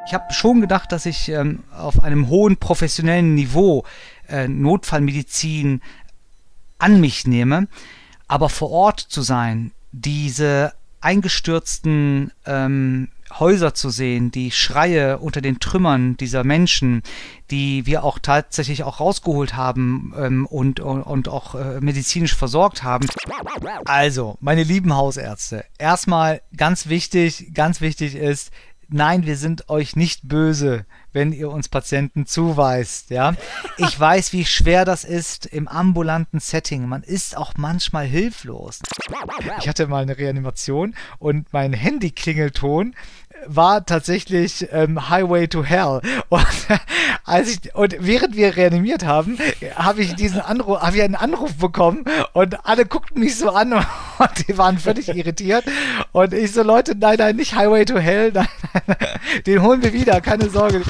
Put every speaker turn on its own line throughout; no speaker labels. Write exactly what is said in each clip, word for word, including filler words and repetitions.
Ich habe schon gedacht, dass ich ähm, auf einem hohen professionellen Niveau äh, Notfallmedizin an mich nehme, aber vor Ort zu sein, diese eingestürzten ähm, Häuser zu sehen, die Schreie unter den Trümmern dieser Menschen, die wir auch tatsächlich auch rausgeholt haben ähm, und, und, und auch äh, medizinisch versorgt haben. Also, meine lieben Hausärzte, erstmal ganz wichtig, ganz wichtig ist, nein, wir sind euch nicht böse, wenn ihr uns Patienten zuweist, ja. Ich weiß, wie schwer das ist im ambulanten Setting. Man ist auch manchmal hilflos. Ich hatte mal eine Reanimation und mein Handy-Klingelton war tatsächlich ähm, Highway to Hell. Und, als ich, und während wir reanimiert haben, habe ich diesen Anruf, habe ich einen Anruf bekommen und alle guckten mich so an und die waren völlig irritiert. Und ich so, Leute, nein, nein, nicht Highway to Hell, nein, nein, den holen wir wieder, keine Sorge.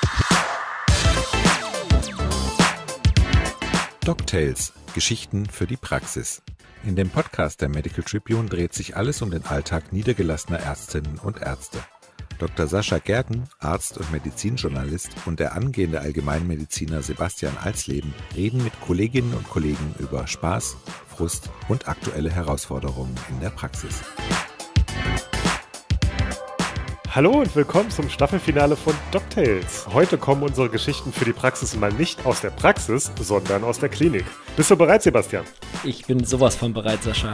DocTales – Geschichten für die Praxis. In dem Podcast der Medical Tribune dreht sich alles um den Alltag niedergelassener Ärztinnen und Ärzte. Doktor Sascha Gerken, Arzt und Medizinjournalist, und der angehende Allgemeinmediziner Sebastian Alsleben reden mit Kolleginnen und Kollegen über Spaß, Frust und aktuelle Herausforderungen in der Praxis.
Hallo und willkommen zum Staffelfinale von DocTales. Heute kommen unsere Geschichten für die Praxis mal nicht aus der Praxis, sondern aus der Klinik. Bist du bereit, Sebastian?
Ich bin sowas von bereit, Sascha.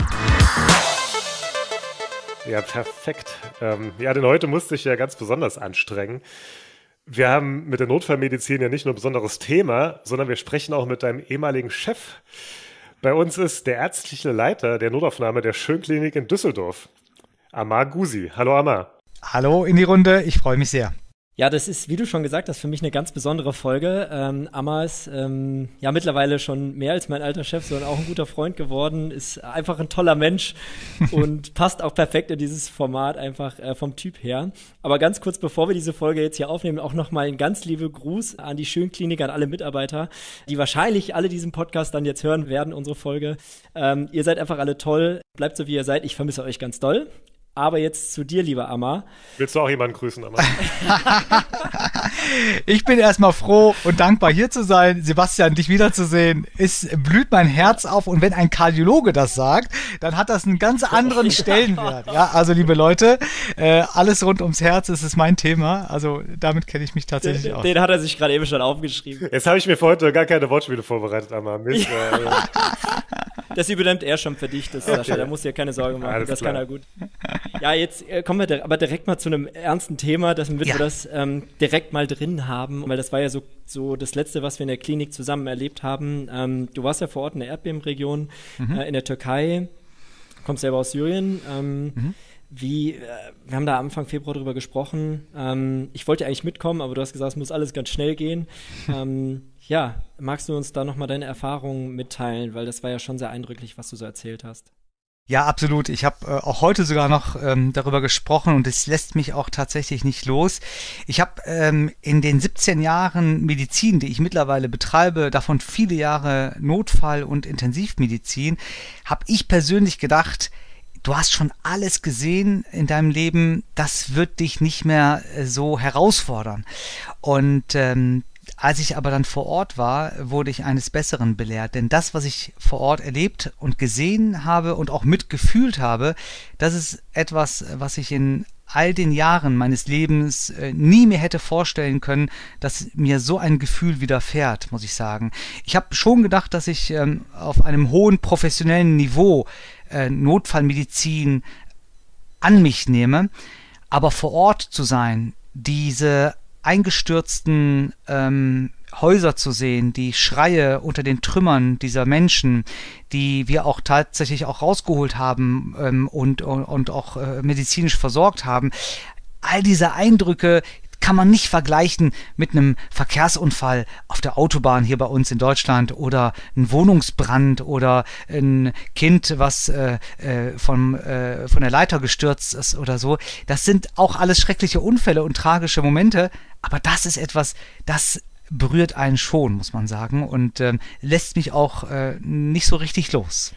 Ja, perfekt. Ähm, ja, denn heute musste ich ja ganz besonders anstrengen. Wir haben mit der Notfallmedizin ja nicht nur ein besonderes Thema, sondern wir sprechen auch mit deinem ehemaligen Chef. Bei uns ist der ärztliche Leiter der Notaufnahme der Schönklinik in Düsseldorf, Amar Gusi. Hallo Amar.
Hallo in die Runde, ich freue mich sehr.
Ja, das ist, wie du schon gesagt hast, für mich eine ganz besondere Folge. Ähm, Amar ist ähm, ja mittlerweile schon mehr als mein alter Chef, sondern auch ein guter Freund geworden, ist einfach ein toller Mensch und passt auch perfekt in dieses Format einfach äh, vom Typ her. Aber ganz kurz, bevor wir diese Folge jetzt hier aufnehmen, auch nochmal einen ganz lieben Gruß an die Schönklinik, an alle Mitarbeiter, die wahrscheinlich alle diesen Podcast dann jetzt hören werden, unsere Folge. Ähm, ihr seid einfach alle toll, bleibt so wie ihr seid, ich vermisse euch ganz doll. Aber jetzt zu dir, lieber Amar.
Willst du auch jemanden grüßen, Amar?
Ich bin erstmal froh und dankbar, hier zu sein. Sebastian, dich wiederzusehen, es blüht mein Herz auf. Und wenn ein Kardiologe das sagt, dann hat das einen ganz anderen Stellenwert. Ja, also liebe Leute, äh, alles rund ums Herz, das ist mein Thema. Also damit kenne ich mich tatsächlich
den,
aus.
Den hat er sich gerade eben schon aufgeschrieben.
Jetzt habe ich mir für heute gar keine Wortspiele vorbereitet, Amar. Mist, äh,
Das übernimmt er schon für dich, das, Sascha. Da musst du dir keine Sorgen machen.
Alles
das
klar.
kann er gut. Ja, jetzt äh, kommen wir da, aber direkt mal zu einem ernsten Thema, damit
ja.
wir das ähm, direkt mal drin haben, weil das war ja so, so das Letzte, was wir in der Klinik zusammen erlebt haben. Ähm, du warst ja vor Ort in der Erdbebenregion, mhm. äh, in der Türkei, kommst selber aus Syrien. Ähm, mhm. Wie, äh, wir haben da Anfang Februar drüber gesprochen. Ähm, ich wollte eigentlich mitkommen, aber du hast gesagt, es muss alles ganz schnell gehen. ähm, ja, magst du uns da nochmal deine Erfahrungen mitteilen, weil das war ja schon sehr eindrücklich, was du so erzählt hast.
Ja, absolut. Ich habe äh, auch heute sogar noch ähm, darüber gesprochen und es lässt mich auch tatsächlich nicht los. Ich habe ähm, in den siebzehn Jahren Medizin, die ich mittlerweile betreibe, davon viele Jahre Notfall- und Intensivmedizin, habe ich persönlich gedacht, du hast schon alles gesehen in deinem Leben, das wird dich nicht mehr äh, so herausfordern. Und ähm, als ich aber dann vor Ort war, wurde ich eines Besseren belehrt. Denn das, was ich vor Ort erlebt und gesehen habe und auch mitgefühlt habe, das ist etwas, was ich in all den Jahren meines Lebens äh, nie mir hätte vorstellen können, dass mir so ein Gefühl widerfährt, muss ich sagen. Ich habe schon gedacht, dass ich ähm, auf einem hohen professionellen Niveau äh, Notfallmedizin an mich nehme, aber vor Ort zu sein, diese eingestürzten ähm, Häuser zu sehen, die Schreie unter den Trümmern dieser Menschen, die wir auch tatsächlich auch rausgeholt haben ähm, und, und, und auch äh, medizinisch versorgt haben, all diese Eindrücke kann man nicht vergleichen mit einem Verkehrsunfall auf der Autobahn hier bei uns in Deutschland oder ein Wohnungsbrand oder ein Kind, was äh, äh, vom, äh, von der Leiter gestürzt ist oder so. Das sind auch alles schreckliche Unfälle und tragische Momente, aber das ist etwas, das berührt einen schon, muss man sagen, und ähm, lässt mich auch äh, nicht so richtig los.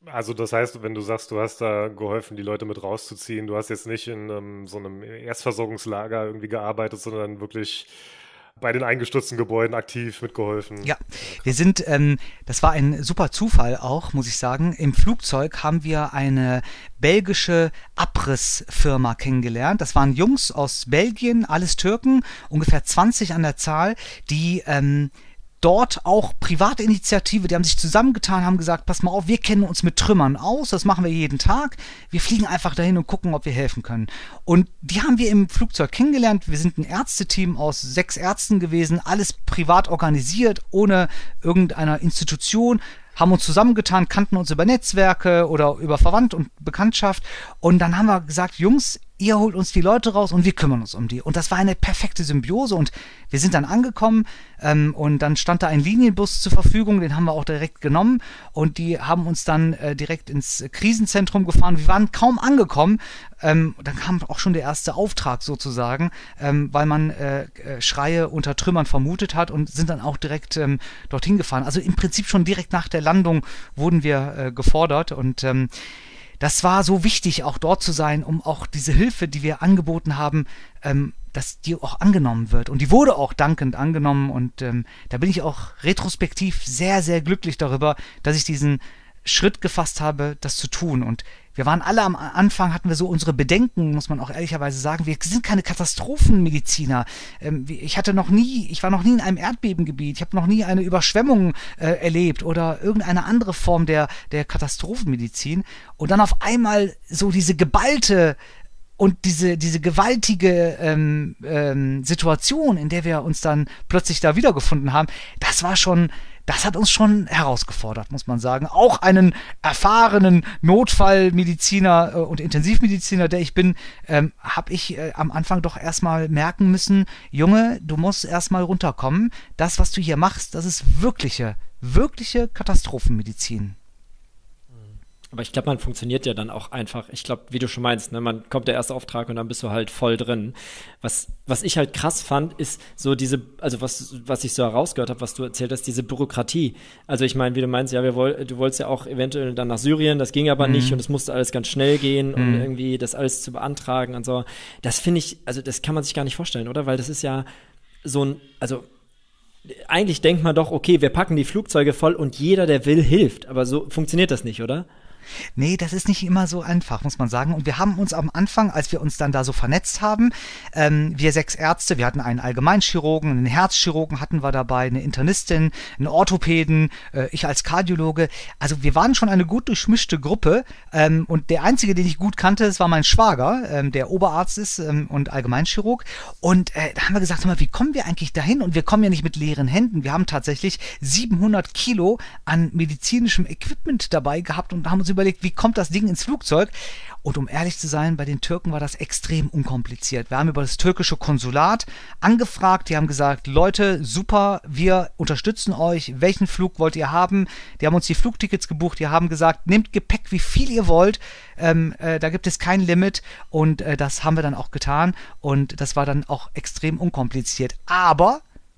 Also das heißt, wenn du sagst, du hast da geholfen, die Leute mit rauszuziehen, du hast jetzt nicht in um, so einem Erstversorgungslager irgendwie gearbeitet, sondern wirklich bei den eingestürzten Gebäuden aktiv mitgeholfen.
Ja, wir sind, ähm, das war ein super Zufall auch, muss ich sagen. Im Flugzeug haben wir eine belgische Abrissfirma kennengelernt. Das waren Jungs aus Belgien, alles Türken, ungefähr zwanzig an der Zahl, die ähm, dort auch Privatinitiative, die haben sich zusammengetan, haben gesagt, pass mal auf, wir kennen uns mit Trümmern aus, das machen wir jeden Tag, wir fliegen einfach dahin und gucken, ob wir helfen können. Und die haben wir im Flugzeug kennengelernt, wir sind ein Ärzteteam aus sechs Ärzten gewesen, alles privat organisiert, ohne irgendeiner Institution, haben uns zusammengetan, kannten uns über Netzwerke oder über Verwandt und Bekanntschaft und dann haben wir gesagt, Jungs, ihr holt uns die Leute raus und wir kümmern uns um die. Und das war eine perfekte Symbiose und wir sind dann angekommen ähm, und dann stand da ein Linienbus zur Verfügung, den haben wir auch direkt genommen und die haben uns dann äh, direkt ins Krisenzentrum gefahren. Wir waren kaum angekommen, ähm, dann kam auch schon der erste Auftrag sozusagen, ähm, weil man äh, Schreie unter Trümmern vermutet hat und sind dann auch direkt ähm, dorthin gefahren. Also im Prinzip schon direkt nach der Landung wurden wir äh, gefordert und ähm, das war so wichtig, auch dort zu sein, um auch diese Hilfe, die wir angeboten haben, ähm, dass die auch angenommen wird. Und die wurde auch dankend angenommen. Und ähm, da bin ich auch retrospektiv sehr, sehr glücklich darüber, dass ich diesen Schritt gefasst habe, das zu tun. Und wir waren alle am Anfang, hatten wir so unsere Bedenken, muss man auch ehrlicherweise sagen. Wir sind keine Katastrophenmediziner. Ähm, ich hatte noch nie, ich war noch nie in einem Erdbebengebiet. Ich habe noch nie eine Überschwemmung äh, erlebt oder irgendeine andere Form der, der Katastrophenmedizin. Und dann auf einmal so diese geballte und diese, diese gewaltige ähm, ähm, Situation, in der wir uns dann plötzlich da wiedergefunden haben, das war schon, das hat uns schon herausgefordert, muss man sagen. Auch einen erfahrenen Notfallmediziner äh, und Intensivmediziner, der ich bin, ähm, habe ich äh, am Anfang doch erstmal merken müssen, Junge, du musst erstmal runterkommen. Das, was du hier machst, das ist wirkliche, wirkliche Katastrophenmedizin.
Aber ich glaube, man funktioniert ja dann auch einfach. Ich glaube, wie du schon meinst, ne, man kommt der erste Auftrag und dann bist du halt voll drin. Was, was ich halt krass fand, ist so diese, also was, was ich so herausgehört habe, was du erzählt hast, diese Bürokratie. Also ich meine, wie du meinst, ja, wir woll, du wolltest ja auch eventuell dann nach Syrien, das ging aber mhm. nicht und es musste alles ganz schnell gehen, um mhm. irgendwie das alles zu beantragen und so. Das finde ich, also das kann man sich gar nicht vorstellen, oder? Weil das ist ja so ein, also eigentlich denkt man doch, okay, wir packen die Flugzeuge voll und jeder, der will, hilft. Aber so funktioniert das nicht, oder?
Nee, das ist nicht immer so einfach, muss man sagen. Und wir haben uns am Anfang, als wir uns dann da so vernetzt haben, ähm, wir sechs Ärzte, wir hatten einen Allgemeinchirurgen, einen Herzchirurgen hatten wir dabei, eine Internistin, einen Orthopäden, äh, ich als Kardiologe. Also wir waren schon eine gut durchmischte Gruppe. Ähm, und der einzige, den ich gut kannte, das war mein Schwager, ähm, der Oberarzt ist ähm, und Allgemeinchirurg. Und äh, da haben wir gesagt, mal, wie kommen wir eigentlich dahin? Und wir kommen ja nicht mit leeren Händen. Wir haben tatsächlich siebenhundert Kilo an medizinischem Equipment dabei gehabt und haben uns überlegt, wie kommt das Ding ins Flugzeug? Und um ehrlich zu sein, bei den Türken war das extrem unkompliziert. Wir haben über das türkische Konsulat angefragt, die haben gesagt, Leute, super, wir unterstützen euch, welchen Flug wollt ihr haben? Die haben uns die Flugtickets gebucht, die haben gesagt, nehmt Gepäck, wie viel ihr wollt, ähm, äh, da gibt es kein Limit und äh, das haben wir dann auch getan und das war dann auch extrem unkompliziert. Aber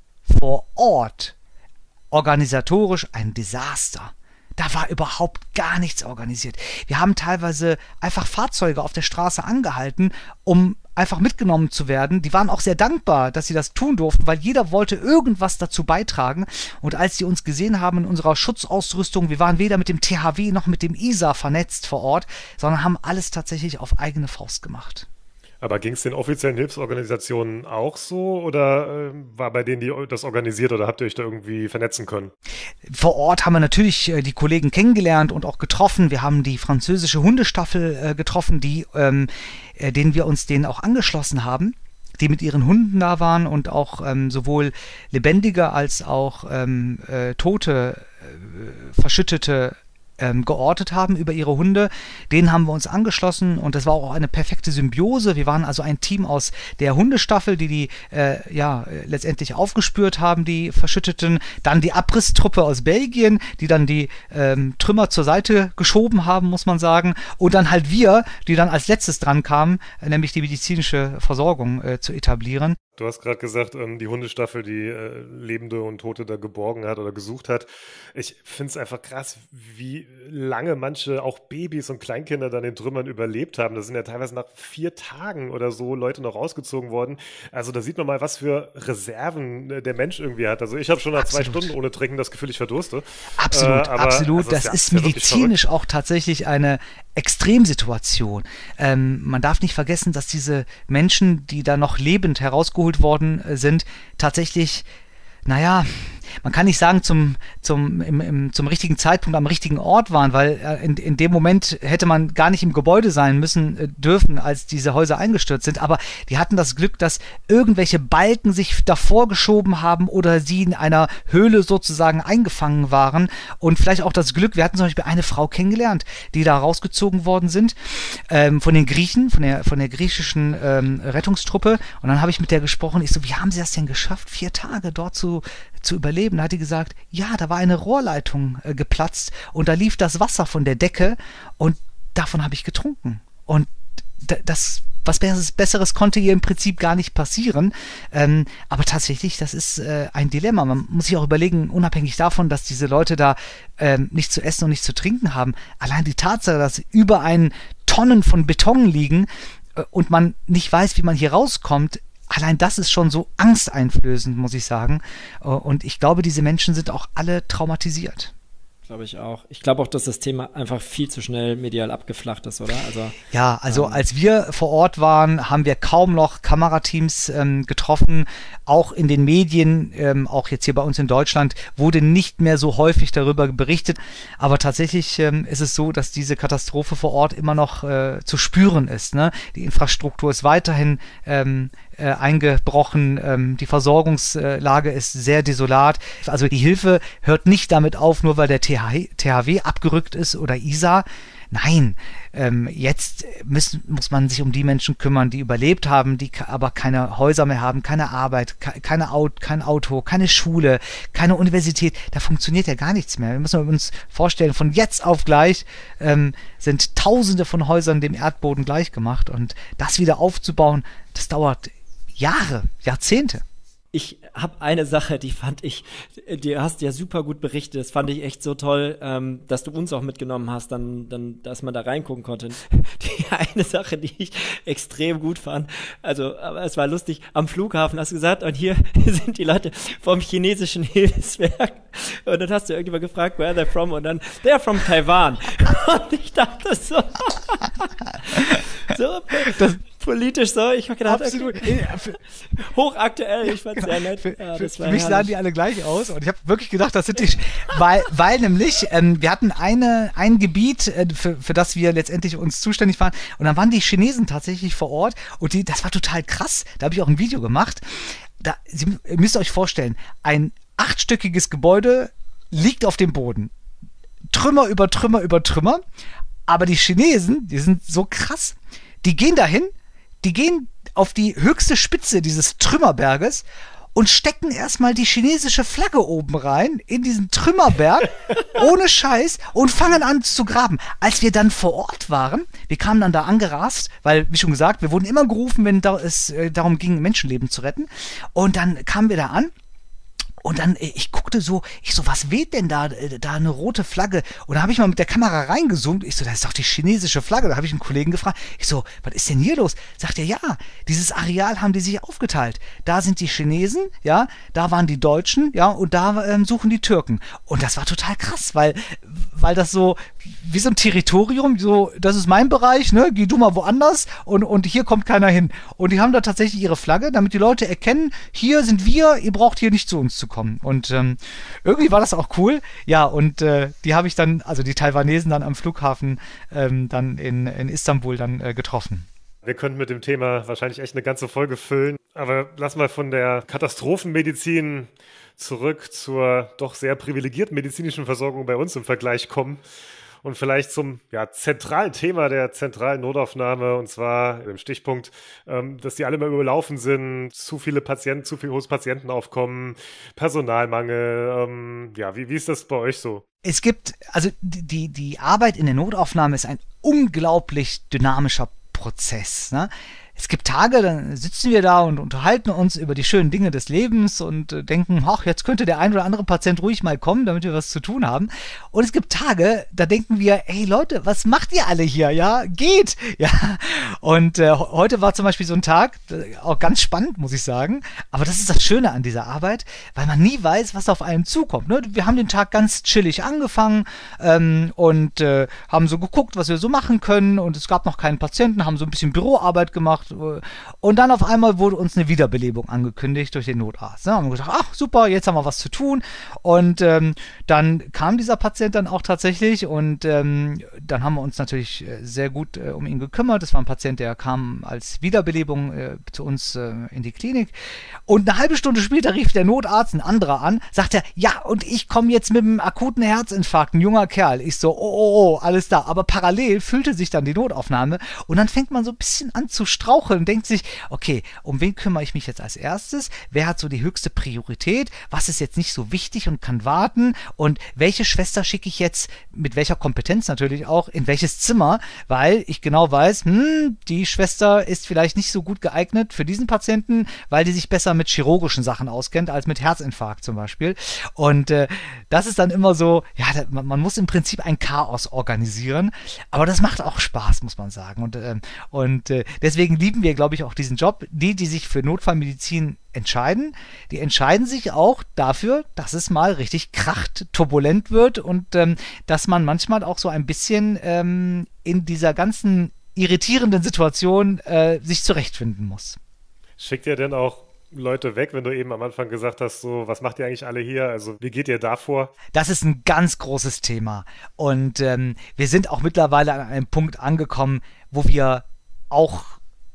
vor Ort organisatorisch ein Desaster. Da war überhaupt gar nichts organisiert. Wir haben teilweise einfach Fahrzeuge auf der Straße angehalten, um einfach mitgenommen zu werden. Die waren auch sehr dankbar, dass sie das tun durften, weil jeder wollte irgendwas dazu beitragen. Und als sie uns gesehen haben in unserer Schutzausrüstung, wir waren weder mit dem T H W noch mit dem I S A vernetzt vor Ort, sondern haben alles tatsächlich auf eigene Faust gemacht.
Aber ging es den offiziellen Hilfsorganisationen auch so oder äh, war bei denen die das organisiert oder habt ihr euch da irgendwie vernetzen können?
Vor Ort haben wir natürlich äh, die Kollegen kennengelernt und auch getroffen. Wir haben die französische Hundestaffel äh, getroffen, die, ähm, äh, denen wir uns denen auch angeschlossen haben, die mit ihren Hunden da waren und auch ähm, sowohl lebendige als auch ähm, äh, tote, äh, verschüttete Ähm, geortet haben über ihre Hunde. Denen haben wir uns angeschlossen und das war auch eine perfekte Symbiose. Wir waren also ein Team aus der Hundestaffel, die die äh, ja letztendlich aufgespürt haben, die Verschütteten. Dann die Abrisstruppe aus Belgien, die dann die ähm, Trümmer zur Seite geschoben haben, muss man sagen. Und dann halt wir, die dann als letztes dran kamen, nämlich die medizinische Versorgung äh, zu etablieren.
Du hast gerade gesagt, ähm, die Hundestaffel, die äh, Lebende und Tote da geborgen hat oder gesucht hat. Ich finde es einfach krass, wie lange manche, auch Babys und Kleinkinder, dann in Trümmern überlebt haben. Da sind ja teilweise nach vier Tagen oder so Leute noch rausgezogen worden. Also da sieht man mal, was für Reserven äh, der Mensch irgendwie hat. Also ich habe schon nach absolut. zwei Stunden ohne Trinken das Gefühl, ich verdurste.
Absolut, äh, aber, absolut. Also das, das ist, ja, ist medizinisch auch tatsächlich eine Extremsituation. Ähm, man darf nicht vergessen, dass diese Menschen, die da noch lebend herausgeholt worden sind, tatsächlich, naja, man kann nicht sagen, zum, zum, im, im, zum richtigen Zeitpunkt am richtigen Ort waren, weil äh, in, in dem Moment hätte man gar nicht im Gebäude sein müssen äh, dürfen, als diese Häuser eingestürzt sind. Aber die hatten das Glück, dass irgendwelche Balken sich davor geschoben haben oder sie in einer Höhle sozusagen eingefangen waren. Und vielleicht auch das Glück, wir hatten zum Beispiel eine Frau kennengelernt, die da rausgezogen worden sind, ähm, von den Griechen, von der, von der griechischen ähm, Rettungstruppe. Und dann habe ich mit der gesprochen. Ich so, wie haben sie das denn geschafft, vier Tage dort zu zu überleben? Da hat die gesagt, ja, da war eine Rohrleitung äh, geplatzt und da lief das Wasser von der Decke und davon habe ich getrunken. Und d- das, was Besseres, Besseres konnte ihr im Prinzip gar nicht passieren. Ähm, aber tatsächlich, das ist äh, ein Dilemma. Man muss sich auch überlegen, unabhängig davon, dass diese Leute da ähm, nichts zu essen und nichts zu trinken haben, allein die Tatsache, dass über einen Tonnen von Beton liegen äh, und man nicht weiß, wie man hier rauskommt, allein das ist schon so angsteinflößend, muss ich sagen. Und ich glaube, diese Menschen sind auch alle traumatisiert.
Glaube ich auch. Ich glaube auch, dass das Thema einfach viel zu schnell medial abgeflacht ist, oder? Also,
ja, also
ähm,
als wir vor Ort waren, haben wir kaum noch Kamerateams ähm, getroffen. Auch in den Medien, ähm, auch jetzt hier bei uns in Deutschland, wurde nicht mehr so häufig darüber berichtet. Aber tatsächlich ähm, ist es so, dass diese Katastrophe vor Ort immer noch äh, zu spüren ist. Ne? Die Infrastruktur ist weiterhin ähm, äh, eingebrochen. Ähm, die Versorgungslage ist sehr desolat. Also die Hilfe hört nicht damit auf, nur weil der T H W abgerückt ist oder I S A. Nein, ähm, jetzt müssen, muss man sich um die Menschen kümmern, die überlebt haben, die aber keine Häuser mehr haben, keine Arbeit, keine Auto, kein Auto, keine Schule, keine Universität. Da funktioniert ja gar nichts mehr. Wir müssen uns vorstellen, von jetzt auf gleich ähm, sind Tausende von Häusern dem Erdboden gleichgemacht. Und das wieder aufzubauen, das dauert Jahre, Jahrzehnte.
Ich habe eine Sache, die fand ich, die hast ja super gut berichtet, das fand ich echt so toll, ähm, dass du uns auch mitgenommen hast, dann, dann, dass man da reingucken konnte. Die eine Sache, die ich extrem gut fand, also, aber es war lustig, am Flughafen hast du gesagt, und hier sind die Leute vom chinesischen Hilfswerk, und dann hast du irgendjemand gefragt, where they're from, und dann, they're from Taiwan. Und ich dachte so, so, das, politisch so, ich habe gedacht,
absolut.
Okay, hochaktuell, ich fand's sehr nett.
Für,
ja,
für,
das war
für mich
herrlich.
sahen die alle gleich aus und ich habe wirklich gedacht, das sind die, weil, weil nämlich, ähm, wir hatten eine, ein Gebiet, äh, für, für das wir letztendlich uns zuständig waren und dann waren die Chinesen tatsächlich vor Ort und die, das war total krass, da habe ich auch ein Video gemacht, da, Sie, ihr müsst euch vorstellen, ein achtstöckiges Gebäude liegt auf dem Boden, Trümmer über Trümmer über Trümmer, aber die Chinesen, die sind so krass, die gehen dahin, die gehen auf die höchste Spitze dieses Trümmerberges und stecken erstmal die chinesische Flagge oben rein in diesen Trümmerberg, ohne Scheiß, und fangen an zu graben. Als wir dann vor Ort waren, wir kamen dann da angerast, weil, wie schon gesagt, wir wurden immer gerufen, wenn es äh, darum ging, Menschenleben zu retten. Und dann kamen wir da an. Und dann, ich guckte so, ich so, was weht denn da, da eine rote Flagge? Und da habe ich mal mit der Kamera reingezoomt. Ich so, das ist doch die chinesische Flagge. Da habe ich einen Kollegen gefragt. Ich so, was ist denn hier los? Sagt er, ja, dieses Areal haben die sich aufgeteilt. Da sind die Chinesen, ja, da waren die Deutschen, ja, und da ähm, suchen die Türken. Und das war total krass, weil, weil das so, wie so ein Territorium, so, das ist mein Bereich, ne, geh du mal woanders und, und hier kommt keiner hin. Und die haben da tatsächlich ihre Flagge, damit die Leute erkennen, hier sind wir, ihr braucht hier nicht zu uns zu kommen. Und ähm, irgendwie war das auch cool. Ja, und äh, die habe ich dann, also die Taiwanesen dann am Flughafen ähm, dann in, in Istanbul dann äh, getroffen.
Wir könnten mit dem Thema wahrscheinlich echt eine ganze Folge füllen. Aber lass mal von der Katastrophenmedizin zurück zur doch sehr privilegierten medizinischen Versorgung bei uns im Vergleich kommen. Und vielleicht zum ja, zentralen Thema der zentralen Notaufnahme, und zwar dem Stichpunkt, ähm, dass die alle mal überlaufen sind, zu viele Patienten, zu viel hohes Patientenaufkommen, Personalmangel. Ähm, ja, wie, wie ist das bei euch so?
Es gibt, also die, die Arbeit in der Notaufnahme ist ein unglaublich dynamischer Prozess. Ne? es gibt Tage, dann sitzen wir da und unterhalten uns über die schönen Dinge des Lebens und äh, denken, ach, jetzt könnte der ein oder andere Patient ruhig mal kommen, damit wir was zu tun haben. Und es gibt Tage, da denken wir, hey Leute, was macht ihr alle hier? Ja, geht! Ja. Und äh, heute war zum Beispiel so ein Tag, auch ganz spannend, muss ich sagen. Aber das ist das Schöne an dieser Arbeit, weil man nie weiß, was auf einen zukommt. Ne? Wir haben den Tag ganz chillig angefangen ähm, und äh, haben so geguckt, was wir so machen können. Und es gab noch keinen Patienten, haben so ein bisschen Büroarbeit gemacht. Und dann auf einmal wurde uns eine Wiederbelebung angekündigt durch den Notarzt. Da haben wir gedacht, ach super, jetzt haben wir was zu tun. Und ähm, dann kam dieser Patient dann auch tatsächlich und ähm, dann haben wir uns natürlich sehr gut äh, um ihn gekümmert. Das war ein Patient, der kam als Wiederbelebung äh, zu uns äh, in die Klinik. Und eine halbe Stunde später rief der Notarzt, ein anderer an, sagte, ja, und ich komme jetzt mit einem akuten Herzinfarkt, ein junger Kerl. Ich so, oh, oh, oh, alles da. Aber parallel füllte sich dann die Notaufnahme und dann fängt man so ein bisschen an zu straucheln und denkt sich, okay, um wen kümmere ich mich jetzt als erstes? Wer hat so die höchste Priorität? Was ist jetzt nicht so wichtig und kann warten? Und welche Schwester schicke ich jetzt, mit welcher Kompetenz natürlich auch, in welches Zimmer? Weil ich genau weiß, hm, die Schwester ist vielleicht nicht so gut geeignet für diesen Patienten, weil die sich besser mit chirurgischen Sachen auskennt, als mit Herzinfarkt zum Beispiel. Und äh, das ist dann immer so, ja, da, man, man muss im Prinzip ein Chaos organisieren, aber das macht auch Spaß, muss man sagen. Und, äh, und äh, deswegen lieben wir, glaube ich, auch diesen Job. Die, die sich für Notfallmedizin entscheiden, die entscheiden sich auch dafür, dass es mal richtig kracht, turbulent wird und ähm, dass man manchmal auch so ein bisschen ähm, in dieser ganzen irritierenden Situation äh, sich zurechtfinden muss.
Schickt ihr denn auch Leute weg, wenn du eben am Anfang gesagt hast, so, was macht ihr eigentlich alle hier? Also wie geht ihr da vor?
Das ist ein ganz großes Thema und ähm, wir sind auch mittlerweile an einem Punkt angekommen, wo wir auch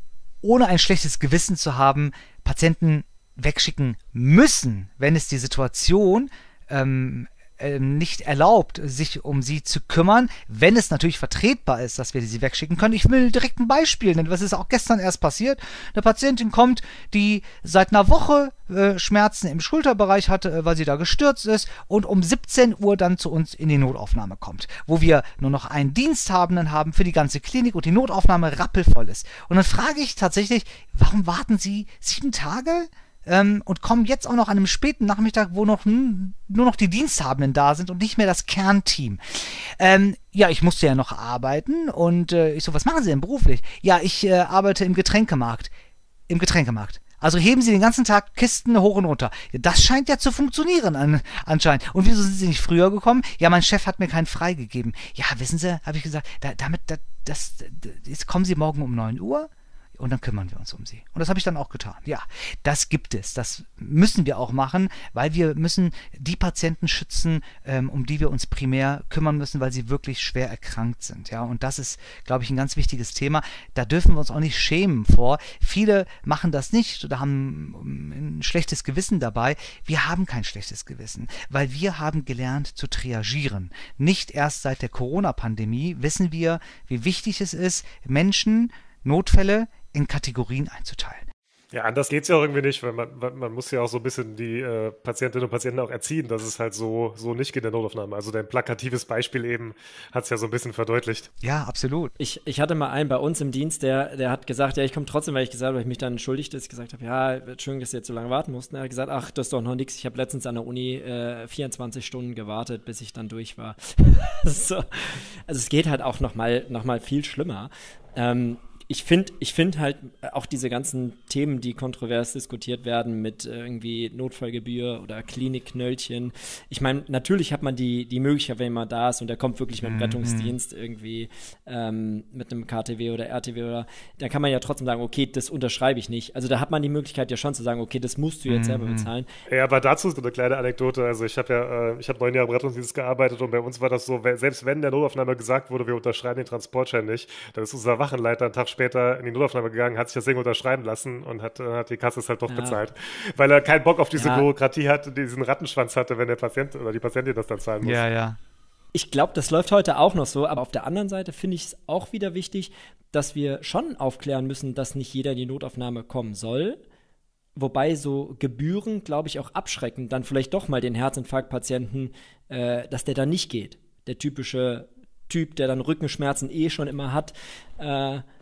ohne ein schlechtes Gewissen zu haben, Patienten wegschicken müssen, wenn es die Situation ähm, äh, nicht erlaubt, sich um sie zu kümmern, wenn es natürlich vertretbar ist, dass wir sie wegschicken können. Ich will direkt ein Beispiel nennen, was ist auch gestern erst passiert. Eine Patientin kommt, die seit einer Woche äh, Schmerzen im Schulterbereich hatte, äh, weil sie da gestürzt ist und um siebzehn Uhr dann zu uns in die Notaufnahme kommt, wo wir nur noch einen Diensthabenden haben für die ganze Klinik und die Notaufnahme rappelvoll ist. Und dann frage ich tatsächlich, warum warten Sie sieben Tage? Ähm, und kommen jetzt auch noch an einem späten Nachmittag, wo noch hm, nur noch die Diensthabenden da sind und nicht mehr das Kernteam. Ähm, ja, ich musste ja noch arbeiten und äh, ich so, was machen Sie denn beruflich? Ja, ich äh, arbeite im Getränkemarkt. Im Getränkemarkt. Also heben Sie den ganzen Tag Kisten hoch und runter. Ja, das scheint ja zu funktionieren an, anscheinend. Und wieso sind Sie nicht früher gekommen? Ja, mein Chef hat mir keinen freigegeben. Ja, wissen Sie, habe ich gesagt, da, damit, da, das, das, jetzt kommen Sie morgen um neun Uhr. Und dann kümmern wir uns um sie. Und das habe ich dann auch getan. Ja, das gibt es. Das müssen wir auch machen, weil wir müssen die Patienten schützen, ähm, um die wir uns primär kümmern müssen, weil sie wirklich schwer erkrankt sind. Ja, und das ist, glaube ich, ein ganz wichtiges Thema. Da dürfen wir uns auch nicht schämen vor. Viele machen das nicht oder haben ein schlechtes Gewissen dabei. Wir haben kein schlechtes Gewissen, weil wir haben gelernt zu triagieren. Nicht erst seit der Corona-Pandemie wissen wir, wie wichtig es ist, Menschen, Notfälle in Kategorien einzuteilen.
Ja, anders geht's ja auch irgendwie nicht, weil man, man muss ja auch so ein bisschen die äh, Patientinnen und Patienten auch erziehen, dass es halt so, so nicht geht in der Notaufnahme. Also dein plakatives Beispiel eben hat's ja so ein bisschen verdeutlicht.
Ja, absolut.
Ich, ich hatte mal einen bei uns im Dienst, der, der hat gesagt, ja, ich komme trotzdem, weil ich gesagt habe, weil ich mich dann entschuldigt, dass ich gesagt habe, ja, Entschuldigung, dass Sie jetzt so lange warten mussten. Er hat gesagt, ach, das ist doch noch nichts. Ich habe letztens an der Uni äh, vierundzwanzig Stunden gewartet, bis ich dann durch war. so. Also es geht halt auch noch mal, noch mal viel schlimmer. Ähm, Ich finde ich find halt auch diese ganzen Themen, die kontrovers diskutiert werden mit irgendwie Notfallgebühr oder Klinikknöllchen. Ich meine, natürlich hat man die, die Möglichkeit, wenn man da ist und der kommt wirklich mit dem mhm. Rettungsdienst irgendwie ähm, mit einem K T W oder R T W oder, dann kann man ja trotzdem sagen, okay, das unterschreibe ich nicht. Also da hat man die Möglichkeit ja schon zu sagen, okay, das musst du jetzt mhm. selber bezahlen.
Ja, aber dazu so eine kleine Anekdote. Also ich habe ja, äh, ich habe neun Jahre im Rettungsdienst gearbeitet und bei uns war das so, selbst wenn der Notaufnahme gesagt wurde, wir unterschreiben den Transportschein nicht, dann ist unser Wachenleiter einen Tag später in die Notaufnahme gegangen, hat sich das Ding unterschreiben lassen und hat, hat die Kasse es halt doch ja. bezahlt. Weil er keinen Bock auf diese ja. Bürokratie hat, diesen Rattenschwanz hatte, wenn der Patient oder die Patientin das dann zahlen muss.
Ja, ja.
Ich glaube, das läuft heute auch noch so, aber auf der anderen Seite finde ich es auch wieder wichtig, dass wir schon aufklären müssen, dass nicht jeder in die Notaufnahme kommen soll. Wobei so Gebühren, glaube ich, auch abschrecken, dann vielleicht doch mal den Herzinfarktpatienten, äh, dass der da nicht geht. Der typische Typ, der dann Rückenschmerzen eh schon immer hat, äh,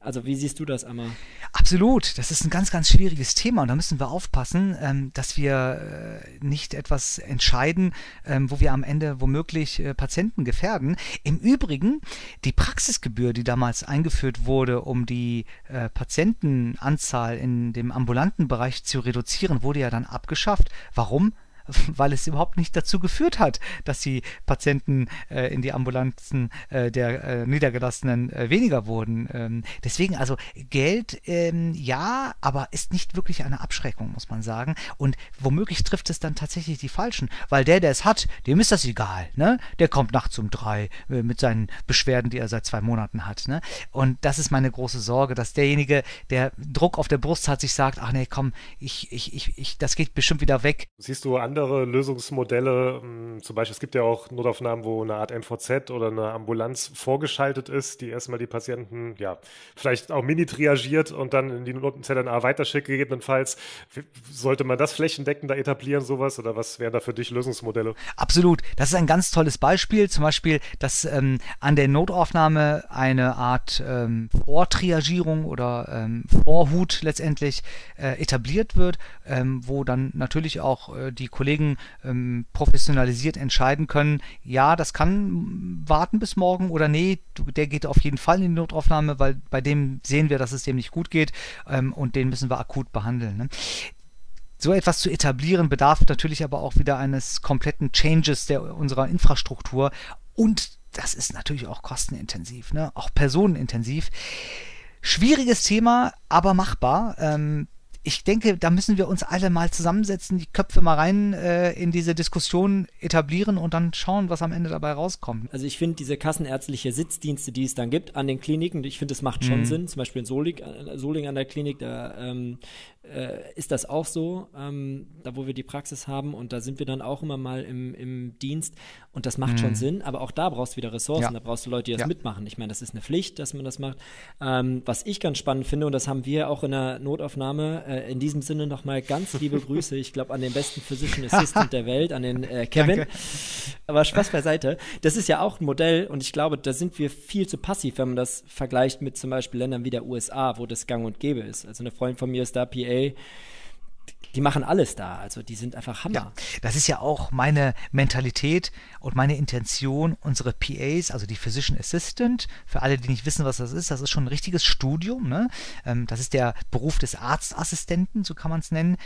Also wie siehst du das, Amma?
Absolut, das ist ein ganz, ganz schwieriges Thema und da müssen wir aufpassen, ähm, dass wir äh, nicht etwas entscheiden, ähm, wo wir am Ende womöglich äh, Patienten gefährden. Im Übrigen, die Praxisgebühr, die damals eingeführt wurde, um die äh, Patientenanzahl in dem ambulanten Bereich zu reduzieren, wurde ja dann abgeschafft. Warum? Weil es überhaupt nicht dazu geführt hat, dass die Patienten äh, in die Ambulanzen äh, der äh, Niedergelassenen äh, weniger wurden. Ähm, deswegen also Geld, ähm, ja, aber ist nicht wirklich eine Abschreckung, muss man sagen. Und womöglich trifft es dann tatsächlich die Falschen, weil der, der es hat, dem ist das egal, ne? Der kommt nachts um drei äh, mit seinen Beschwerden, die er seit zwei Monaten hat, ne? Und das ist meine große Sorge, dass derjenige, der Druck auf der Brust hat, sich sagt, ach nee, komm, ich, ich, ich, ich, das geht bestimmt wieder weg.
Siehst du an andere Lösungsmodelle, zum Beispiel, es gibt ja auch Notaufnahmen, wo eine Art M V Z oder eine Ambulanz vorgeschaltet ist, die erstmal die Patienten, ja, vielleicht auch mini-triagiert und dann in die Z N A weiterschickt, gegebenenfalls. Sollte man das flächendeckender etablieren, sowas, oder was wären da für dich Lösungsmodelle?
Absolut, das ist ein ganz tolles Beispiel, zum Beispiel, dass ähm, an der Notaufnahme eine Art ähm, Vortriagierung oder ähm, Vorhut letztendlich äh, etabliert wird, ähm, wo dann natürlich auch äh, die Kollegen ähm, professionalisiert entscheiden können, ja, das kann warten bis morgen oder nee, der geht auf jeden Fall in die Notaufnahme, weil bei dem sehen wir, dass es dem nicht gut geht ähm, und den müssen wir akut behandeln. Ne? So etwas zu etablieren bedarf natürlich aber auch wieder eines kompletten Changes der, unserer Infrastruktur und das ist natürlich auch kostenintensiv, ne? Auch personenintensiv. Schwieriges Thema, aber machbar. Ähm, Ich denke, da müssen wir uns alle mal zusammensetzen, die Köpfe mal rein äh, in diese Diskussion etablieren und dann schauen, was am Ende dabei rauskommt.
Also ich finde diese kassenärztliche Sitzdienste, die es dann gibt an den Kliniken, ich finde, das macht schon mhm. Sinn. Zum Beispiel in Soling, Soling an der Klinik, da ähm, äh, ist das auch so, ähm, da wo wir die Praxis haben und da sind wir dann auch immer mal im, im Dienst und das macht mhm. schon Sinn, aber auch da brauchst du wieder Ressourcen, ja. da brauchst du Leute, die das ja. mitmachen. Ich meine, das ist eine Pflicht, dass man das macht. Ähm, was ich ganz spannend finde und das haben wir auch in der Notaufnahme, äh, in diesem Sinne nochmal ganz liebe Grüße, ich glaube an den besten Physician Assistant der Welt, an den äh, Kevin. Danke. Aber Spaß beiseite. Das ist ja auch ein Modell und ich glaube, da sind wir viel zu passiv, wenn man das vergleicht mit zum Beispiel Ländern wie der U S A, wo das gang und gäbe ist. Also eine Freundin von mir ist da P A, die machen alles da, also die sind einfach Hammer.
Ja, das ist ja auch meine Mentalität und meine Intention, unsere P As, also die Physician Assistant, für alle, die nicht wissen, was das ist, das ist schon ein richtiges Studium, ne? Das ist der Beruf des Arztassistenten, so kann man es nennen.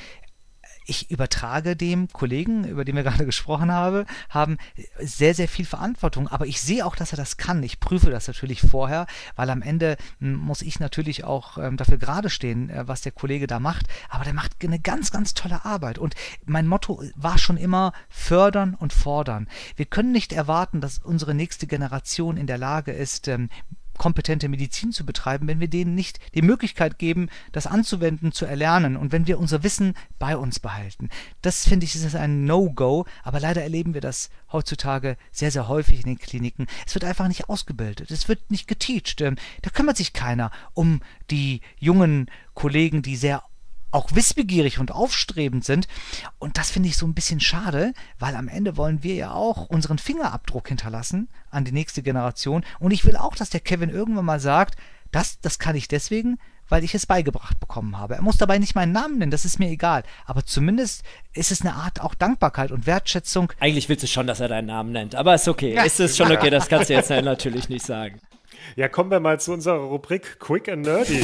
Ich übertrage dem Kollegen, über den wir gerade gesprochen habe, haben sehr, sehr viel Verantwortung. Aber ich sehe auch, dass er das kann. Ich prüfe das natürlich vorher, weil am Ende muss ich natürlich auch ähm, dafür gerade stehen, äh, was der Kollege da macht. Aber der macht eine ganz, ganz tolle Arbeit. Und mein Motto war schon immer fördern und fordern. Wir können nicht erwarten, dass unsere nächste Generation in der Lage ist, ähm, kompetente Medizin zu betreiben, wenn wir denen nicht die Möglichkeit geben, das anzuwenden, zu erlernen und wenn wir unser Wissen bei uns behalten. Das, finde ich, ist ein No-Go, aber leider erleben wir das heutzutage sehr, sehr häufig in den Kliniken. Es wird einfach nicht ausgebildet, es wird nicht geteacht. Da kümmert sich keiner um die jungen Kollegen, die sehr auch wissbegierig und aufstrebend sind. Und das finde ich so ein bisschen schade, weil am Ende wollen wir ja auch unseren Fingerabdruck hinterlassen an die nächste Generation. Und ich will auch, dass der Kevin irgendwann mal sagt, das, das kann ich deswegen, weil ich es beigebracht bekommen habe. Er muss dabei nicht meinen Namen nennen, das ist mir egal. Aber zumindest ist es eine Art auch Dankbarkeit und Wertschätzung.
Eigentlich willst du schon, dass er deinen Namen nennt, aber ist okay. Ja. Ist es schon okay, das kannst du jetzt natürlich nicht sagen.
Ja, kommen wir mal zu unserer Rubrik Quick and Nerdy.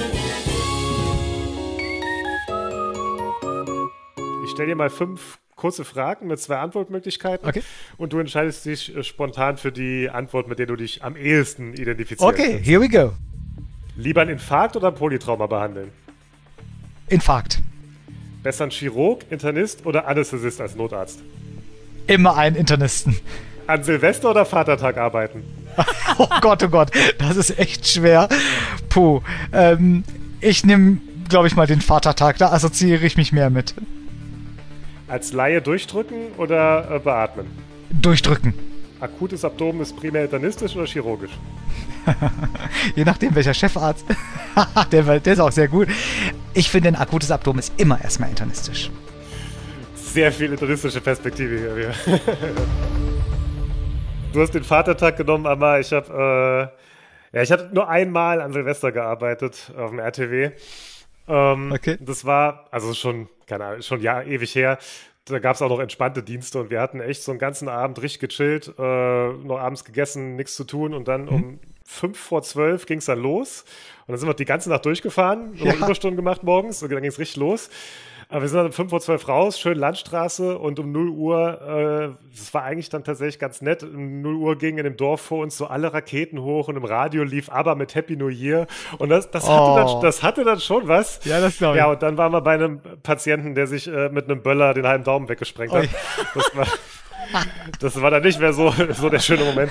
Ich stelle dir mal fünf kurze Fragen mit zwei Antwortmöglichkeiten okay. und du entscheidest dich äh, spontan für die Antwort, mit der du dich am ehesten identifizierst.
Okay, kannst. Here we go.
Lieber ein Infarkt oder ein Polytrauma behandeln?
Infarkt.
Besser ein Chirurg, Internist oder Anästhesist als Notarzt?
Immer einen Internisten.
An Silvester oder Vatertag arbeiten?
Oh Gott, oh Gott, das ist echt schwer. Puh, ähm, ich nehme, glaube ich, mal den Vatertag, da assoziiere ich mich mehr mit.
Als Laie durchdrücken oder äh, beatmen?
Durchdrücken.
Akutes Abdomen ist primär internistisch oder chirurgisch?
Je nachdem, welcher Chefarzt. der, der ist auch sehr gut. Ich finde, ein akutes Abdomen ist immer erstmal internistisch.
Sehr viel internistische Perspektive hier. Du hast den Vatertag genommen, Amma. Ich habe Ja, ich hatte nur einmal an Silvester gearbeitet auf dem R T W. Ähm, okay. Das war, also schon, keine Ahnung, schon ja ewig her. Da gab es auch noch entspannte Dienste und wir hatten echt so einen ganzen Abend richtig gechillt, äh, noch abends gegessen, nichts zu tun und dann mhm. um fünf vor zwölf ging es dann los und dann sind wir die ganze Nacht durchgefahren, ja. Überstunden gemacht morgens und dann ging es richtig los. Aber wir sind dann um fünf vor zwölf raus, schön Landstraße und um null Uhr, äh, das war eigentlich dann tatsächlich ganz nett, um null Uhr gingen in dem Dorf vor uns so alle Raketen hoch und im Radio lief ABBA mit Happy New Year und das, das, oh. hatte, dann, das hatte dann schon was.
Ja, das glaube ich.
Ja, und dann waren wir bei einem Patienten, der sich äh, mit einem Böller den halben Daumen weggesprengt hat. Das war, das war dann nicht mehr so, so der schöne Moment.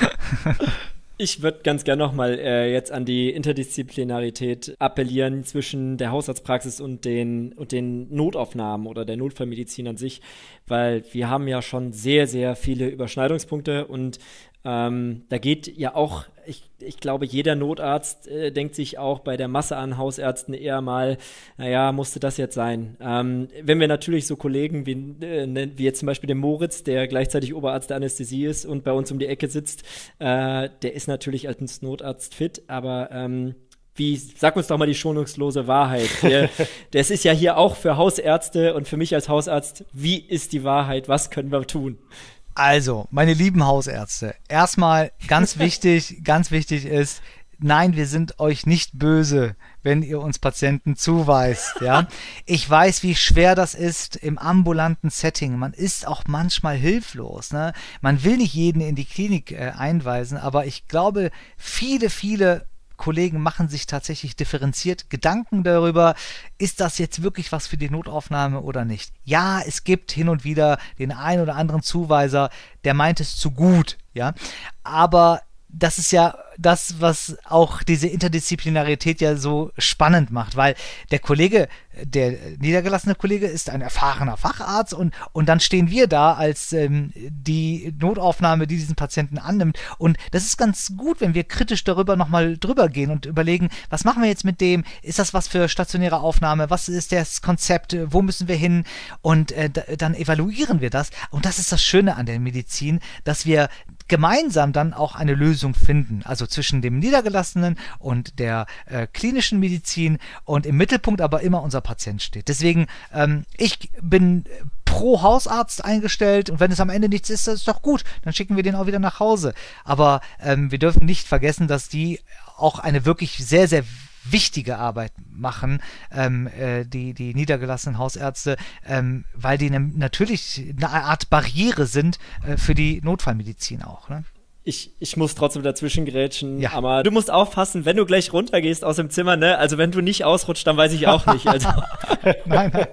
Ich würde ganz gerne nochmal äh, jetzt an die Interdisziplinarität appellieren zwischen der Hausarztpraxis und den, und den Notaufnahmen oder der Notfallmedizin an sich, weil wir haben ja schon sehr, sehr viele Überschneidungspunkte und ähm, da geht ja auch, ich, ich glaube, jeder Notarzt äh, denkt sich auch bei der Masse an Hausärzten eher mal, naja, musste das jetzt sein? Ähm, wenn wir natürlich so Kollegen wie, äh, wie jetzt zum Beispiel den Moritz, der gleichzeitig Oberarzt der Anästhesie ist und bei uns um die Ecke sitzt, äh, der ist natürlich als Notarzt fit, aber ähm, wie, sag uns doch mal die schonungslose Wahrheit. Der, das ist ja hier auch für Hausärzte und für mich als Hausarzt, wie ist die Wahrheit? Was können wir tun?
Also, meine lieben Hausärzte, erstmal ganz wichtig, ganz wichtig ist, nein, wir sind euch nicht böse, wenn ihr uns Patienten zuweist, ja. Ich weiß, wie schwer das ist im ambulanten Setting. Man ist auch manchmal hilflos, ne. Man will nicht jeden in die Klinik äh, einweisen, aber ich glaube, viele, viele Kollegen machen sich tatsächlich differenziert Gedanken darüber, ist das jetzt wirklich was für die Notaufnahme oder nicht. Ja, es gibt hin und wieder den einen oder anderen Zuweiser, der meint es zu gut, ja, aber das ist ja das, was auch diese Interdisziplinarität ja so spannend macht, weil der Kollege, der niedergelassene Kollege ist ein erfahrener Facharzt und, und dann stehen wir da als ähm, die Notaufnahme, die diesen Patienten annimmt und das ist ganz gut, wenn wir kritisch darüber nochmal drüber gehen und überlegen, was machen wir jetzt mit dem, ist das was für stationäre Aufnahme, was ist das Konzept, wo müssen wir hin und äh, dann evaluieren wir das und das ist das Schöne an der Medizin, dass wir gemeinsam dann auch eine Lösung finden, also zwischen dem Niedergelassenen und der äh, klinischen Medizin und im Mittelpunkt aber immer unser Patient steht. Deswegen, ähm, ich bin pro Hausarzt eingestellt und wenn es am Ende nichts ist, das ist doch gut, dann schicken wir den auch wieder nach Hause. Aber ähm, wir dürfen nicht vergessen, dass die auch eine wirklich sehr, sehr wichtige Arbeit machen, ähm, äh, die, die niedergelassenen Hausärzte, ähm, weil die ne, natürlich eine Art Barriere sind äh, für die Notfallmedizin auch, ne?
Ich, ich muss trotzdem dazwischen grätschen,
ja.
Aber du musst aufpassen, wenn du gleich runtergehst aus dem Zimmer, ne? Also wenn du nicht ausrutscht, dann weiß ich auch nicht. Also.
nein, nein.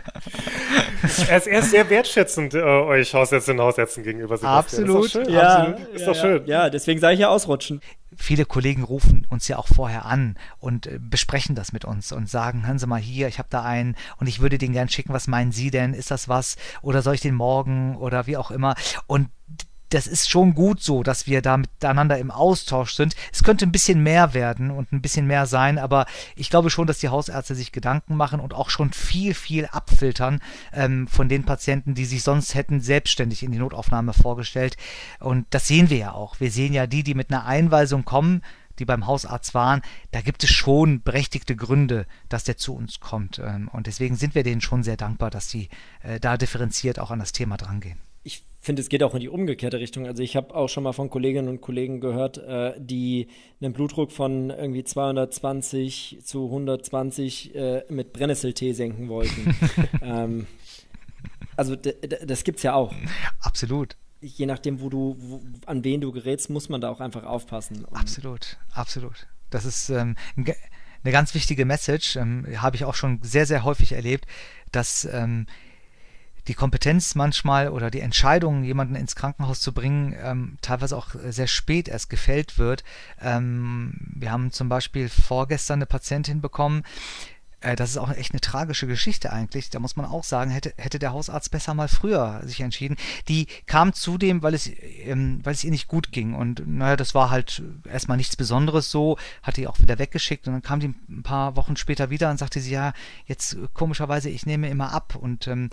Er ist, er ist sehr wertschätzend äh, euch Hausärztinnen und Hausärzten gegenüber. Sebastian.
Absolut.
Ist doch schön.
Ja,
Absolut. Ist
ja,
doch schön.
Ja, ja, deswegen sage ich ja ausrutschen.
Viele Kollegen rufen uns ja auch vorher an und äh, besprechen das mit uns und sagen, hören Sie mal hier, ich habe da einen und ich würde den gern schicken, was meinen Sie denn, ist das was oder soll ich den morgen oder wie auch immer und das ist schon gut so, dass wir da miteinander im Austausch sind. Es könnte ein bisschen mehr werden und ein bisschen mehr sein, aber ich glaube schon, dass die Hausärzte sich Gedanken machen und auch schon viel, viel abfiltern ähm, von den Patienten, die sich sonst hätten selbstständig in die Notaufnahme vorgestellt. Und das sehen wir ja auch. Wir sehen ja die, die mit einer Einweisung kommen, die beim Hausarzt waren, da gibt es schon berechtigte Gründe, dass der zu uns kommt. Und deswegen sind wir denen schon sehr dankbar, dass die äh, da differenziert auch an das Thema drangehen.
Ich finde, es geht auch in die umgekehrte Richtung. Also ich habe auch schon mal von Kolleginnen und Kollegen gehört, äh, die einen Blutdruck von irgendwie zweihundertzwanzig zu hundertzwanzig äh, mit Brennnesseltee senken wollten. ähm, also d- d- das gibt's ja auch.
Absolut.
Je nachdem, wo du, wo, an wen du gerätst, muss man da auch einfach aufpassen. Und
absolut, absolut. Das ist ähm, eine ganz wichtige Message, ähm, habe ich auch schon sehr, sehr häufig erlebt, dass ähm, die Kompetenz manchmal oder die Entscheidung, jemanden ins Krankenhaus zu bringen, ähm, teilweise auch sehr spät erst gefällt wird. Ähm, wir haben zum Beispiel vorgestern eine Patientin bekommen, äh, das ist auch echt eine tragische Geschichte eigentlich, da muss man auch sagen, hätte, hätte der Hausarzt besser mal früher sich entschieden. Die kam zudem, weil es, ähm, weil es ihr nicht gut ging und naja, das war halt erstmal nichts Besonderes so, hat die auch wieder weggeschickt und dann kam die ein paar Wochen später wieder und sagte sie, ja, jetzt komischerweise, ich nehme immer ab und ähm,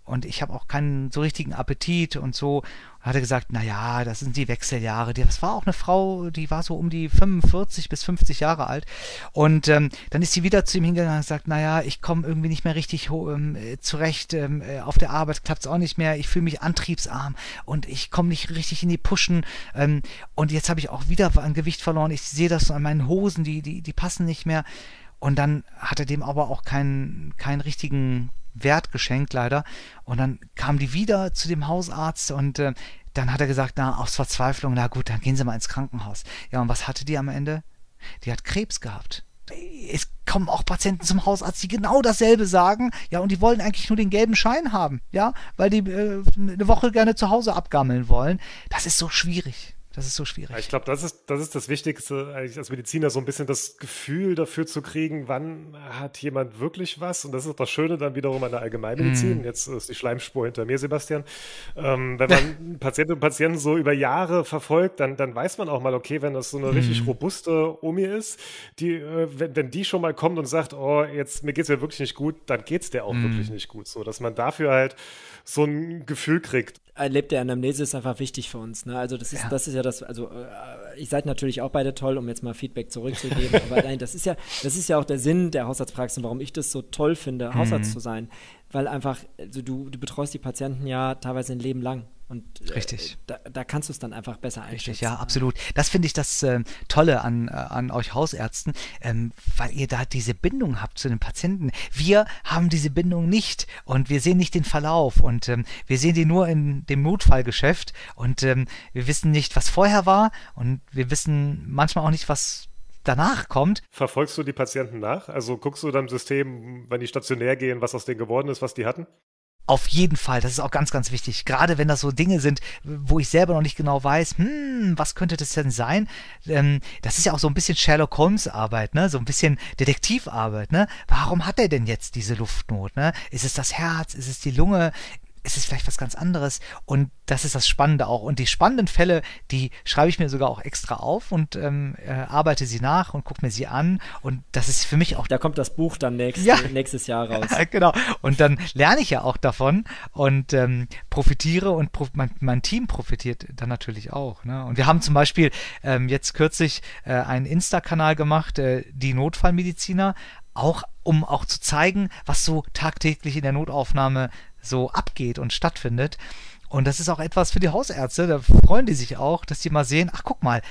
und ich habe auch keinen so richtigen Appetit und so. Und hatte gesagt, na ja, das sind die Wechseljahre. Das war auch eine Frau, die war so um die fünfundvierzig bis fünfzig Jahre alt. Und ähm, dann ist sie wieder zu ihm hingegangen und gesagt, na ja, ich komme irgendwie nicht mehr richtig ähm, zurecht. Ähm, auf der Arbeit klappt es auch nicht mehr. Ich fühle mich antriebsarm und ich komme nicht richtig in die Pushen. Ähm, und jetzt habe ich auch wieder an Gewicht verloren. Ich sehe das an meinen Hosen, die, die, die passen nicht mehr. Und dann hat er dem aber auch keinen, keinen richtigen Wert geschenkt, leider. Und dann kam die wieder zu dem Hausarzt und äh, dann hat er gesagt, na, aus Verzweiflung, na gut, dann gehen Sie mal ins Krankenhaus. Ja, und was hatte die am Ende? Die hat Krebs gehabt. Es kommen auch Patienten zum Hausarzt, die genau dasselbe sagen, ja, und die wollen eigentlich nur den gelben Schein haben, ja, weil die äh, eine Woche gerne zu Hause abgammeln wollen. Das ist so schwierig. Das ist so schwierig.
Ich glaube, das ist, das ist das Wichtigste, eigentlich als Mediziner, so ein bisschen das Gefühl dafür zu kriegen, wann hat jemand wirklich was. Und das ist auch das Schöne dann wiederum an der Allgemeinmedizin. Mm. Jetzt ist die Schleimspur hinter mir, Sebastian. Ähm, wenn man Patientinnen und Patienten so über Jahre verfolgt, dann, dann weiß man auch mal, okay, wenn das so eine mm. richtig robuste Omi ist, die, äh, wenn, wenn die schon mal kommt und sagt, oh, jetzt, mir geht's ja wirklich nicht gut, dann geht's der auch mm. wirklich nicht gut. So, dass man dafür halt so ein Gefühl kriegt.
Erlebt der Anamnese ist einfach wichtig für uns. Ne? Also das ist, ja. das ist ja das, also äh, ihr seid natürlich auch beide toll, um jetzt mal Feedback zurückzugeben, aber nein, das ist ja, das ist ja auch der Sinn der Hausarztpraxis und warum ich das so toll finde, mhm. Hausarzt zu sein. Weil einfach, also du, du betreust die Patienten ja teilweise ein Leben lang. Und äh,
Richtig.
Da, da kannst du es dann einfach besser einschätzen.
Richtig, ja, absolut. Das finde ich das äh, Tolle an, äh, an euch Hausärzten, ähm, weil ihr da diese Bindung habt zu den Patienten. Wir haben diese Bindung nicht und wir sehen nicht den Verlauf und ähm, wir sehen die nur in dem Notfallgeschäft und ähm, wir wissen nicht, was vorher war und wir wissen manchmal auch nicht, was danach kommt.
Verfolgst du die Patienten nach? Also guckst du dann im System, wenn die stationär gehen, was aus denen geworden ist, was die hatten?
Auf jeden Fall, das ist auch ganz, ganz wichtig. Gerade wenn das so Dinge sind, wo ich selber noch nicht genau weiß, hm, was könnte das denn sein? Ähm, das ist ja auch so ein bisschen Sherlock Holmes Arbeit, ne? So ein bisschen Detektivarbeit, ne? Warum hat er denn jetzt diese Luftnot, ne? Ist es das Herz? Ist es die Lunge? Ist es vielleicht was ganz anderes? Und das ist das Spannende auch. Und die spannenden Fälle, die schreibe ich mir sogar auch extra auf und ähm, äh, arbeite sie nach und gucke mir sie an. Und das ist für mich auch...
Da kommt das Buch dann nächst,
ja.
nächstes Jahr raus.
Genau. Und dann lerne ich ja auch davon und ähm, profitiere und pro- mein, mein Team profitiert dann natürlich auch. Ne? Und wir haben zum Beispiel ähm, jetzt kürzlich äh, einen Insta-Kanal gemacht, äh, die Notfallmediziner, auch um auch zu zeigen, was so tagtäglich in der Notaufnahme so abgeht und stattfindet. Und das ist auch etwas für die Hausärzte, da freuen die sich auch, dass die mal sehen, ach guck mal,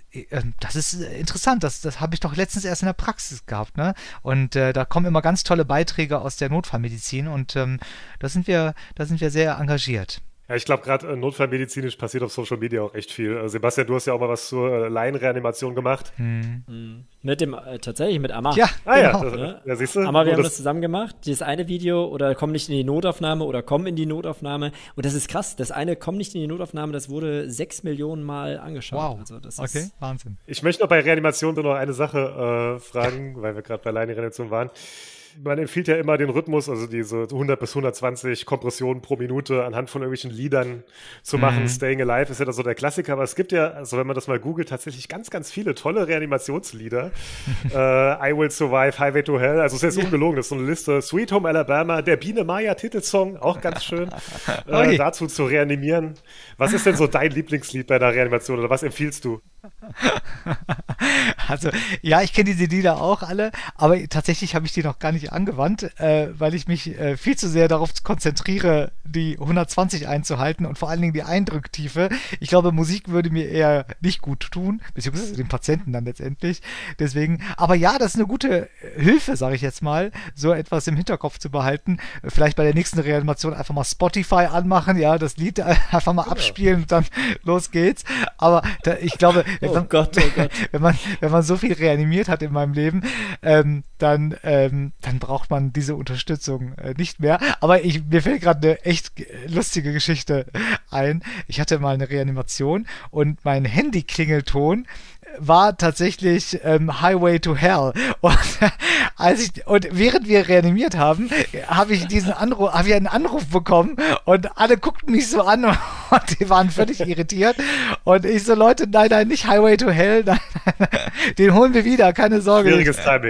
das ist interessant, das, das habe ich doch letztens erst in der Praxis gehabt, ne? Und äh, da kommen immer ganz tolle Beiträge aus der Notfallmedizin und ähm, da sind wir, da sind wir sehr engagiert.
Ja, ich glaube, gerade äh, notfallmedizinisch passiert auf Social Media auch echt viel. Äh, Sebastian, du hast ja auch mal was zur äh, Laienreanimation gemacht.
Hm.
Mhm. Mit dem, äh, tatsächlich mit Amma.
Ja,
ah,
genau.
ja, das,
ja.
ja, siehst du?
Amma, wir
oh,
haben
das
das zusammen gemacht. Dieses eine Video oder komm nicht in die Notaufnahme oder komm in die Notaufnahme. Und das ist krass. Das eine komm nicht in die Notaufnahme, das wurde sechs Millionen Mal angeschaut.
Wow,
also das
okay,
ist
Wahnsinn.
Ich möchte noch bei Reanimation noch eine Sache äh, fragen, weil wir gerade bei Laienreanimation waren. Man empfiehlt ja immer den Rhythmus, also diese hundert bis hundertzwanzig Kompressionen pro Minute anhand von irgendwelchen Liedern zu machen. Mhm. Staying Alive ist ja da so der Klassiker, aber es gibt ja, also wenn man das mal googelt, tatsächlich ganz, ganz viele tolle Reanimationslieder. äh, I Will Survive, Highway to Hell, also es ist jetzt ungelogen, das ist so eine Liste. Sweet Home Alabama, der Biene Maya Titelsong, auch ganz schön, äh, dazu zu reanimieren. Was ist denn so dein Lieblingslied bei der Reanimation oder was empfiehlst du?
Also, ja, ich kenne diese Lieder auch alle, aber tatsächlich habe ich die noch gar nicht angewandt, äh, weil ich mich äh, viel zu sehr darauf konzentriere, die hundertzwanzig einzuhalten und vor allen Dingen die Eindrücktiefe. Ich glaube, Musik würde mir eher nicht gut tun, beziehungsweise dem Patienten dann letztendlich. Deswegen, aber ja, das ist eine gute Hilfe, sage ich jetzt mal, so etwas im Hinterkopf zu behalten. Vielleicht bei der nächsten Reanimation einfach mal Spotify anmachen, ja, das Lied einfach mal abspielen und dann los geht's. Aber da, ich glaube, wenn man,
oh Gott, oh Gott.
wenn man, wenn man so viel reanimiert hat in meinem Leben, ähm, dann, ähm, dann braucht man diese Unterstützung äh, nicht mehr. Aber ich, mir fällt gerade eine echt lustige Geschichte ein. Ich hatte mal eine Reanimation und mein Handy-Klingelton war tatsächlich ähm, Highway to Hell. Und, als ich, und während wir reanimiert haben, habe ich diesen Anruf, habe ich einen Anruf bekommen und alle guckten mich so an und, und die waren völlig irritiert. Und ich so, Leute, nein, nein, nicht Highway to Hell, nein, nein, den holen wir wieder, keine Sorge.
Schwieriges Timing.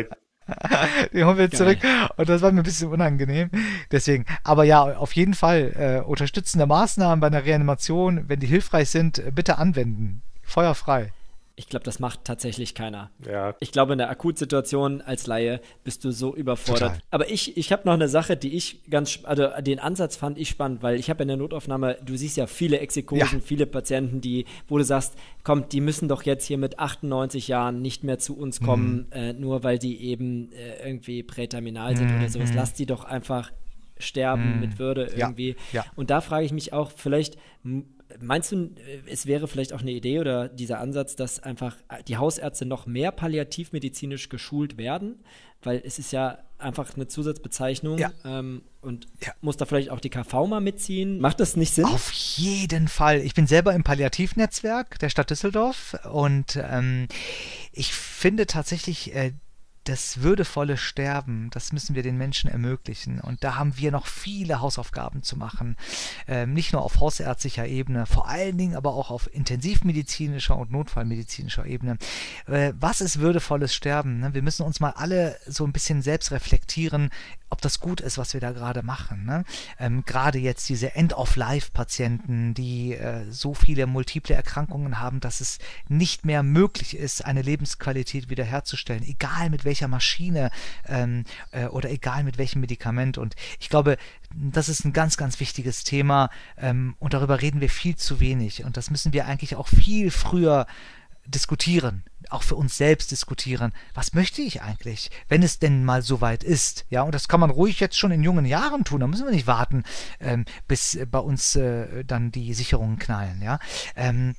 Die holen wir zurück. Und das war mir ein bisschen unangenehm. Deswegen, aber ja, auf jeden Fall äh, unterstützende Maßnahmen bei einer Reanimation, wenn die hilfreich sind, bitte anwenden. Feuerfrei.
Ich glaube, das macht tatsächlich keiner.
Ja.
Ich glaube, in der Akutsituation als Laie bist du so überfordert.
Total.
Aber ich, ich habe noch eine Sache, die ich ganz, also den Ansatz fand ich spannend, weil ich habe in der Notaufnahme, du siehst ja viele Exekusen, ja. viele Patienten, die, wo du sagst, komm, die müssen doch jetzt hier mit achtundneunzig Jahren nicht mehr zu uns kommen, mhm. äh, nur weil die eben äh, irgendwie präterminal sind mhm. oder sowas. Lass die doch einfach sterben mhm. mit Würde irgendwie.
Ja. Ja.
Und da frage ich mich auch, vielleicht meinst du, es wäre vielleicht auch eine Idee oder dieser Ansatz, dass einfach die Hausärzte noch mehr palliativmedizinisch geschult werden? Weil es ist ja einfach eine Zusatzbezeichnung
ja.
ähm, und
ja.
muss da vielleicht auch die K V mal mitziehen? Macht das nicht Sinn?
Auf jeden Fall. Ich bin selber im Palliativnetzwerk der Stadt Düsseldorf und ähm, ich finde tatsächlich äh, das würdevolle Sterben, das müssen wir den Menschen ermöglichen. Und da haben wir noch viele Hausaufgaben zu machen. Ähm, nicht nur auf hausärztlicher Ebene, vor allen Dingen aber auch auf intensivmedizinischer und notfallmedizinischer Ebene. Äh, was ist würdevolles Sterben? Ne? Wir müssen uns mal alle so ein bisschen selbst reflektieren, ob das gut ist, was wir da gerade machen. Ne? Ähm, gerade jetzt diese End-of-Life-Patienten, die äh, so viele multiple Erkrankungen haben, dass es nicht mehr möglich ist, eine Lebensqualität wiederherzustellen, egal mit welcher Maschine ähm, äh, oder egal mit welchem Medikament. Und ich glaube, das ist ein ganz, ganz wichtiges Thema ähm, und darüber reden wir viel zu wenig. Und das müssen wir eigentlich auch viel früher diskutieren, auch für uns selbst diskutieren. Was möchte ich eigentlich, wenn es denn mal soweit ist? Ja, und das kann man ruhig jetzt schon in jungen Jahren tun. Da müssen wir nicht warten, ähm, bis bei uns äh, dann die Sicherungen knallen. Ja, ähm,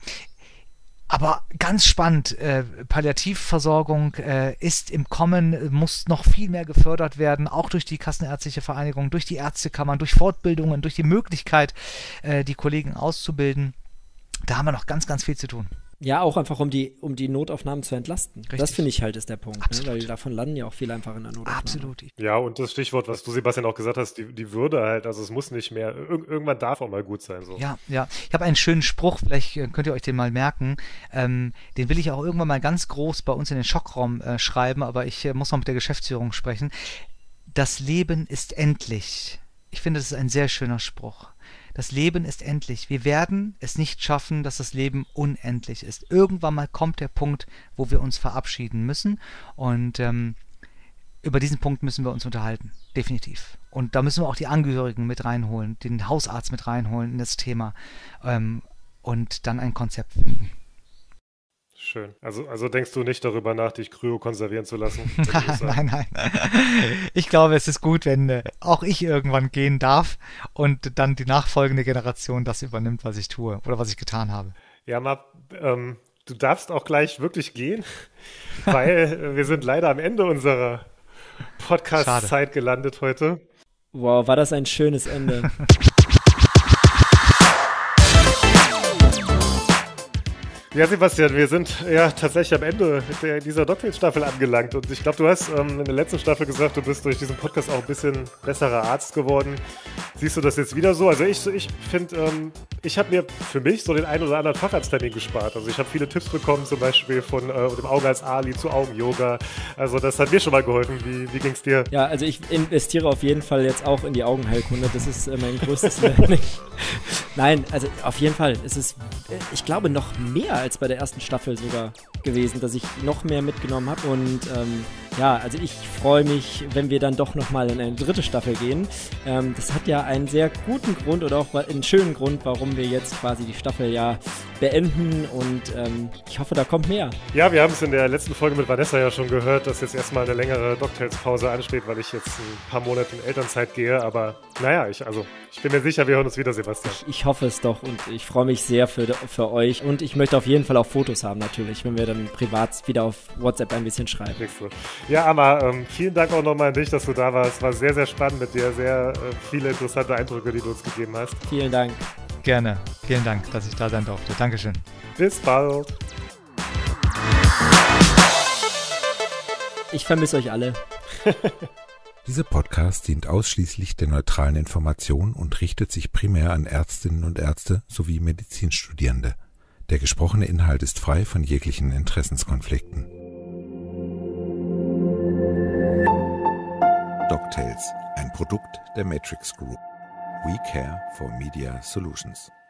aber ganz spannend, äh, Palliativversorgung äh, ist im Kommen, muss noch viel mehr gefördert werden, auch durch die Kassenärztliche Vereinigung, durch die Ärztekammern, durch Fortbildungen, durch die Möglichkeit, äh, die Kollegen auszubilden. Da haben wir noch ganz, ganz viel zu tun.
Ja, auch einfach, um die, um die Notaufnahmen zu entlasten.
Richtig.
Das finde ich halt ist der Punkt, ne? Weil davon landen ja auch viele einfach in der Notaufnahme.
Absolut.
Ja, und das Stichwort, was du, Sebastian, auch gesagt hast, die, die Würde halt, also es muss nicht mehr, ir- irgendwann darf auch mal gut sein. So.
Ja, ja. Ich habe einen schönen Spruch, vielleicht könnt ihr euch den mal merken. Ähm, den will ich auch irgendwann mal ganz groß bei uns in den Schockraum äh, schreiben, aber ich äh, muss noch mit der Geschäftsführung sprechen. Das Leben ist endlich. Ich finde, das ist ein sehr schöner Spruch. Das Leben ist endlich. Wir werden es nicht schaffen, dass das Leben unendlich ist. Irgendwann mal kommt der Punkt, wo wir uns verabschieden müssen. Und ähm, über diesen Punkt müssen wir uns unterhalten. Definitiv. Und da müssen wir auch die Angehörigen mit reinholen, den Hausarzt mit reinholen in das Thema ähm, und dann ein Konzept finden.
Schön. Also, also denkst du nicht darüber nach, dich kryokonservieren zu lassen?
nein, nein. Ich glaube, es ist gut, wenn äh, auch ich irgendwann gehen darf und dann die nachfolgende Generation das übernimmt, was ich tue oder was ich getan habe.
Ja, Map, ähm, du darfst auch gleich wirklich gehen, weil wir sind leider am Ende unserer Podcast-Zeit gelandet heute.
Wow, war das ein schönes Ende.
Ja, Sebastian, wir sind ja tatsächlich am Ende der, dieser DocTales-Staffel angelangt und ich glaube, du hast ähm, in der letzten Staffel gesagt, du bist durch diesen Podcast auch ein bisschen besserer Arzt geworden. Siehst du das jetzt wieder so? Also ich, ich finde, ähm, ich habe mir für mich so den einen oder anderen Facharzttermin gespart. Also ich habe viele Tipps bekommen, zum Beispiel von äh, dem Auge als Ali zu Augen-Yoga. Also das hat mir schon mal geholfen. Wie, wie ging es dir?
Ja, also ich investiere auf jeden Fall jetzt auch in die Augenheilkunde. Das ist äh, mein größtes Learning. Nein, also auf jeden Fall. Es ist, ich glaube, noch mehr als bei der ersten Staffel sogar gewesen, dass ich noch mehr mitgenommen habe. Und ähm, ja, also ich freue mich, wenn wir dann doch nochmal in eine dritte Staffel gehen. Ähm, das hat ja einen sehr guten Grund oder auch einen schönen Grund, warum wir jetzt quasi die Staffel ja beenden. Und ähm, ich hoffe, da kommt mehr. Ja, wir haben es in der letzten Folge mit Vanessa ja schon gehört, dass jetzt erstmal eine längere DocTales-Pause ansteht, weil ich jetzt ein paar Monate in Elternzeit gehe. Aber naja, ich, also, ich bin mir sicher, wir hören uns wieder, Sebastian. Ich, ich hoffe es doch und ich freue mich sehr für, für euch. Und ich möchte auf jeden Fall auch Fotos haben natürlich, wenn wir dann privat wieder auf WhatsApp ein bisschen schreiben. Ja, Amma, ähm, vielen Dank auch nochmal an dich, dass du da warst. War sehr, sehr spannend mit dir. Sehr äh, viele interessante Eindrücke, die du uns gegeben hast. Vielen Dank.
Gerne. Vielen Dank, dass ich da sein durfte. Dankeschön.
Bis bald.
Ich vermisse euch alle.
Dieser Podcast dient ausschließlich der neutralen Information und richtet sich primär an Ärztinnen und Ärzte sowie Medizinstudierende. Der gesprochene Inhalt ist frei von jeglichen Interessenskonflikten. Cocktails, ein Produkt der Matrix Group. We care for Media Solutions.